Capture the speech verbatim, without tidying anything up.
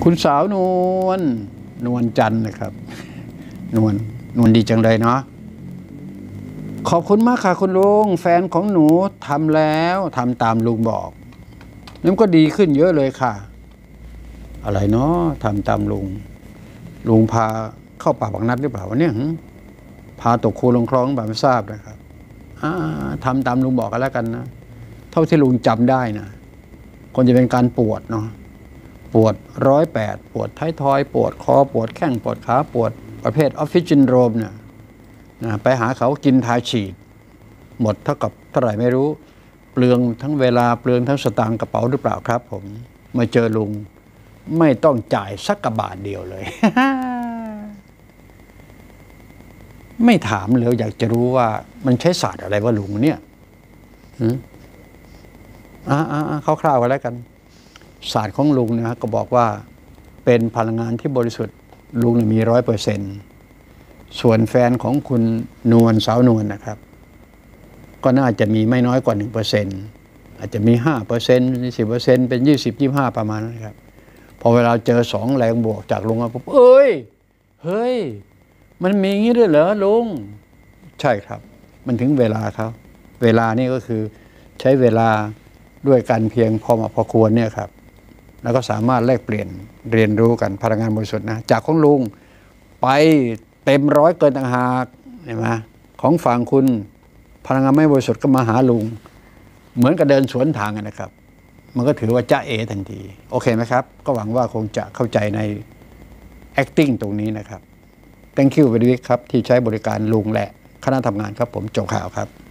คุณสาวนวลนวลจันทร์นะครับนวลนวลดีจังเลยเนาะขอบคุณมากค่ะคุณลุงแฟนของหนูทำแล้วทำตามลุงบอกนั่นก็ดีขึ้นเยอะเลยค่ะอะไรเนาะทำตามลุงลุงพาเข้าป่าบักนัดหรือเปล่าวะเนี่ยพาตกคูลงคลองแบบไม่ทราบนะครับทำตามลุงบอกกันแล้วกันนะเท่าที่ลุงจำได้นะคนจะเป็นการปวดเนาะปวดร้อยแปดปวดท้ายทอยปวดคอปวดแข้งปวดขาปวดประเภทออฟฟิศซินโดรมเนี่ยนะไปหาเขากินทาฉีดหมดเท่ากับเท่าไหร่ไม่รู้เปลืองทั้งเวลาเปลืองทั้งสตางค์กระเป๋าหรือเปล่าครับผมมาเจอลุงไม่ต้องจ่ายสักกระบาทเดียวเลย ไม่ถามเลยอยากจะรู้ว่ามันใช้ศาสตร์อะไรวะลุงเนี่ยอ่าอ่าคร่าวๆกันแล้วกันศาสตร์ของลุงนะก็บอกว่าเป็นพลังงานที่บริสุทธิ์ลุงมีร้อยเปอร์เซ็นต์ส่วนแฟนของคุณนวลสาวนวลนะครับก็น่าจะมีไม่น้อยกว่าหนึ่งเปอร์เซ็นต์อาจจะมีห้าเปอร์เซ็นต์สิบเปอร์เซ็นต์เป็นยี่สิบยี่ห้าประมาณนั้นครับพอเวลาเจอสองแรงบวกจากลุงปุ๊บเอ้ยเฮ้ยมันมีงี้ด้วยเหรอลุงใช่ครับมันถึงเวลาครับเวลานี่ก็คือใช้เวลาด้วยการเพียงพอเหมาะพอควรเนี่ยครับแล้วก็สามารถแลกเปลี่ยนเรียนรู้กันพลังงานบริสุทธิ์นะจากของลุงไปเต็มร้อยเกินต่างหากเห็นไหมของฝั่งคุณพลังงานไม่บริสุทธิ์ก็มาหาลุงเหมือนกับเดินสวนทางกันนะครับมันก็ถือว่าจ้าเอทันทีโอเคไหมครับก็หวังว่าคงจะเข้าใจใน acting ตรงนี้นะครับ thank you very much ครับที่ใช้บริการลุงและคณะทำงานครับผมโจข่าวครับ